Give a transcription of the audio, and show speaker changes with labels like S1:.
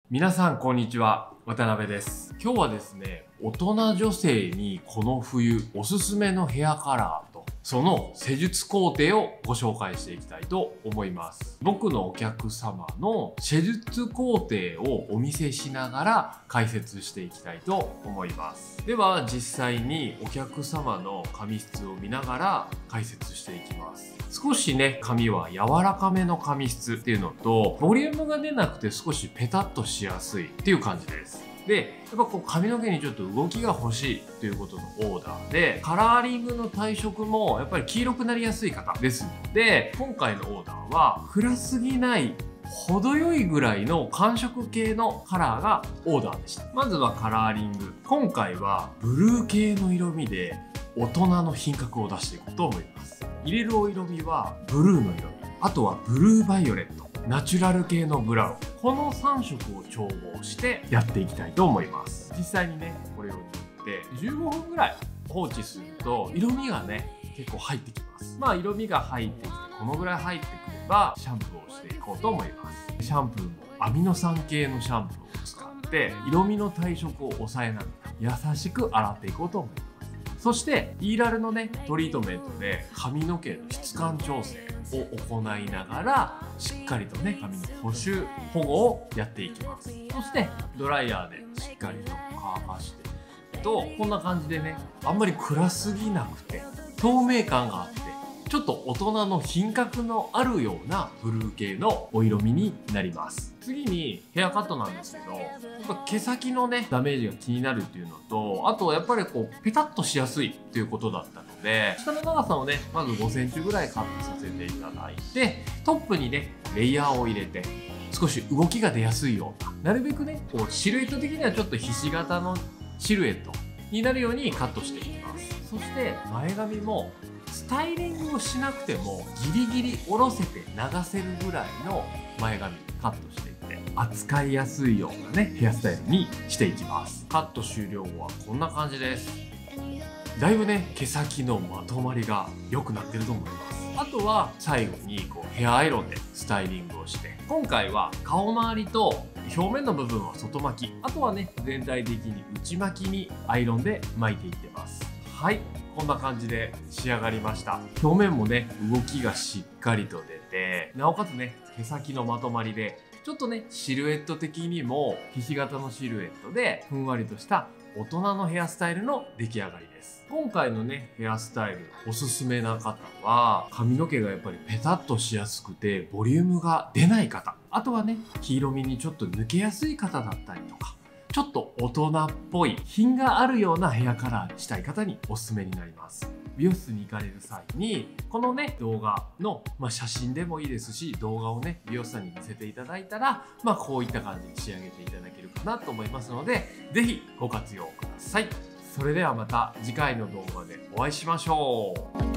S1: 皆さんこんにちは、渡辺です。今日はですね、大人女性にこの冬おすすめのヘアカラーとその施術工程をご紹介していきたいと思います。僕のお客様の施術工程をお見せしながら解説していきたいと思います。では実際にお客様の髪質を見ながら解説していきます。少しね、髪は柔らかめの髪質っていうのと、ボリュームが出なくて少しペタッとしやすいっていう感じです。で、やっぱこう髪の毛にちょっと動きが欲しいということのオーダーで、カラーリングの体色もやっぱり黄色くなりやすい方ですので、今回のオーダーは暗すぎない程よいぐらいの寒色系のカラーがオーダーでした。まずはカラーリング。今回はブルー系の色味で大人の品格を出していこうと思います。入れるお色味はブルーの色味、あとはブルーバイオレット、ナチュラル系のブラウン、この3色を調合してやっていきたいと思います。実際にね、これを塗って15分ぐらい放置すると色味がね、結構入ってきます。まあ色味が入ってきてこのぐらい入ってくればシャンプーをしていこうと思います。シャンプーもアミノ酸系のシャンプーを使って色味の体色を抑えながら優しく洗っていこうと思います。そしてイーラルのねトリートメントで髪の毛の質感調整を行いながらしっかりとね髪の保守保護をやっていきます。そしてドライヤーでしっかりと乾かしていくとこんな感じでね、あんまり暗すぎなくて透明感があってちょっと大人の品格のあるようなブルー系のお色味になります。次にヘアカットなんですけど、やっぱ毛先のねダメージが気になるっていうのと、あとやっぱりこうペタッとしやすいっていうことだったので、下の長さをねまず5センチぐらいカットさせていただいて、トップにねレイヤーを入れて少し動きが出やすいような、なるべくねこうシルエット的にはちょっとひし形のシルエットになるようにカットしていきます。そして前髪もスタイリングをしなくてもギリギリ下ろせて流せるぐらいの前髪カットしていって扱いやすいようなねヘアスタイルにしていきます。カット終了後はこんな感じです。だいぶね毛先のまとまりが良くなってると思います。あとは最後にこうヘアアイロンでスタイリングをして、今回は顔周りと表面の部分は外巻き、あとはね全体的に内巻きにアイロンで巻いていってます。はい、こんな感じで仕上がりました。表面もね動きがしっかりと出て、なおかつね毛先のまとまりでちょっとねシルエット的にもひし形のシルエットでふんわりとした大人のヘアスタイルの出来上がりです。今回のねヘアスタイルおすすめな方は、髪の毛がやっぱりペタッとしやすくてボリュームが出ない方、あとはね黄色みにちょっと抜けやすい方だったりとか、ちょっと大人っぽい品があるようなヘアカラーにしたい方におすすめになります。美容室に行かれる際にこのね動画の、写真でもいいですし、動画をね美容師さんに見せていただいたら、こういった感じに仕上げていただけるかなと思いますので、是非ご活用ください。それではまた次回の動画でお会いしましょう。